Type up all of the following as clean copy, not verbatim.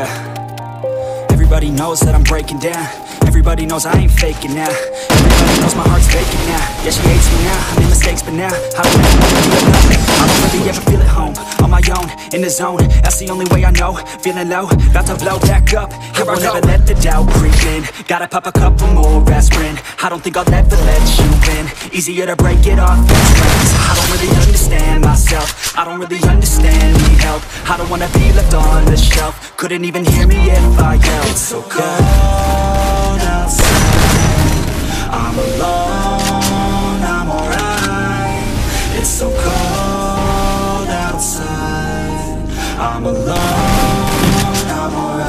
Yeah. Everybody knows that I'm breaking down. Everybody knows I ain't faking now. Everybody knows my heart's faking now. Yeah, she hates me now, I made mistakes but now I don't ever wanna be alone. I don't really ever feel at home. On my own, in the zone, that's the only way I know. Feeling low, about to blow back up. Here I never let the doubt creep in. Gotta pop a couple more aspirin. I don't think I'll ever let you in. Easier to break it off with friends. I don't really understand myself. I don't really understand, need help. I don't wanna be left on the shelf. Couldn't even hear me if I yelled. It's so cold outside, I'm alone, I'm alright. It's so cold outside, I'm alone, I'm alright.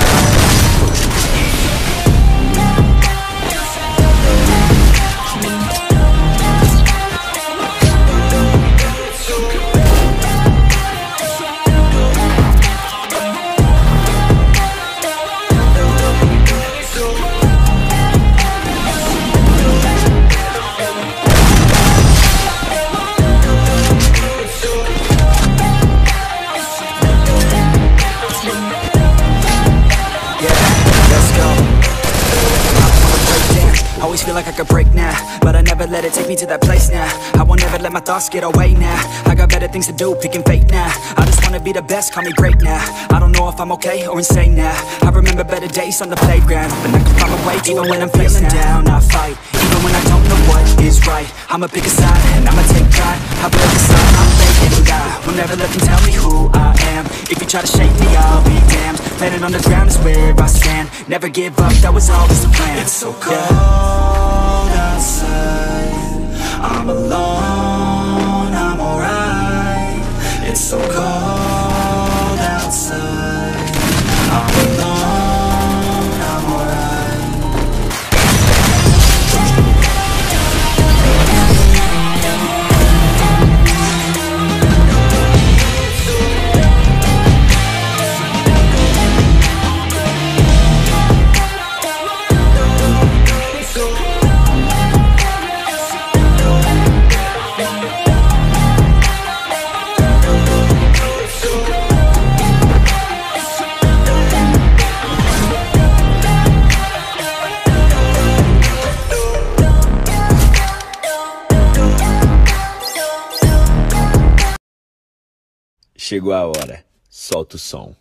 Always feel like I could break now, but I never let it take me to that place now. I won't ever let my thoughts get away now. I got better things to do, picking fate now. I just wanna be the best, call me great now. I don't know if I'm okay or insane now. I remember better days on the playground, but I can find my way even when I'm feeling down. I fight, even when I don't know what is right. I'ma pick a side, and I'ma take pride. I will decide, I'm fake and die. Will never let them tell me who I am. If you try to shake me, I'll be damned. Planet on the ground is where I stand. Never give up, that was always the plan. It's so cold outside, I'm alone, I'm alright. It's so cold outside, I'm alone, I'm alright. Chegou a hora, solta o som.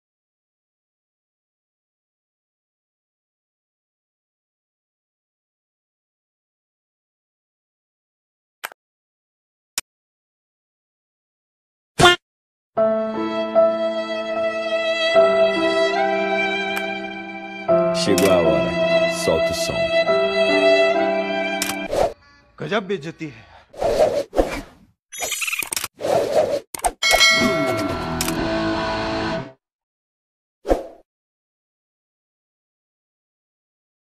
Chegou a hora, solta o som. गजब बेइज्जती है।